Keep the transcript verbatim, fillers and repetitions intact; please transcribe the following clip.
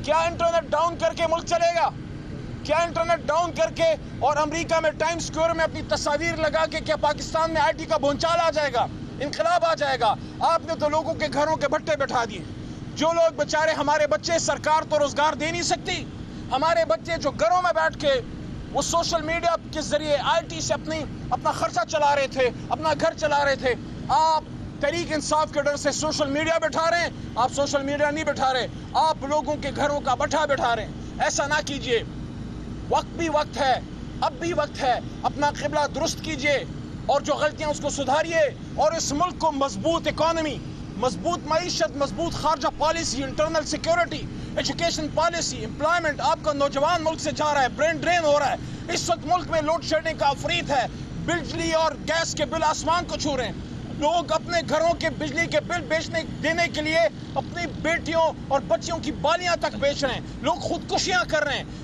کیا internet down کر کے ملک چلے گا؟ کیا انٹرنیٹ ڈاؤن کر کے اور امریکہ میں ٹائم سکوئر میں اپنی تصاویر لگا کے کیا پاکستان میں آئی ٹی کا بھونچال آ جائے گا؟ انقلاب آ جائے گا؟ آپ نے تو لوگوں کے گھروں کے بھٹے بٹھا دیے. جو لوگ بچارے ہمارے بچے سرکار تو روزگار دے نہیں سکتی. ہمارے بچے جو گھروں میں بیٹھ کے وہ سوشل میڈیا کے ذریعے آئی ٹی سے اپنی اپنا خرچہ چلا رہے تھے, اپنا گھر چلا رہے تھے. آپ تحریک انصاف کے ڈر سے سوشل میڈیا بٹھا رہے ہیں. آپ سوشل میڈیا نہیں بٹھا رہے, آپ لوگوں کے گھروں کا بٹھا بٹھا رہے ہیں. ایسا نہ کیجئے. وقت بھی وقت ہے, اب بھی وقت ہے. اپنا قبلہ درست کیجئے اور جو غلطیاں اس کو سدھاریے, اور اس ملک کو مضبوط اکانومی, مضبوط معیشت, مضبوط خارجہ policy, internal security, education policy, employment. آپ کا نوجوان ملک سے جا رہا ہے, برین ڈرین ہو رہا ہے. اس وقت ملک میں لوڈ شیڈنگ کا افریت ہے. بجلی اور گیس کے بل آسمان کو چھو رہے ہیں. لوگ اپنے گھروں کے بجلی کے بل بیچنے دینے کے لیے اپنی بیٹیوں اور بچیوں کی بالیاں تک بیچ رہے ہیں. لوگ خودکشیاں کر رہے ہیں.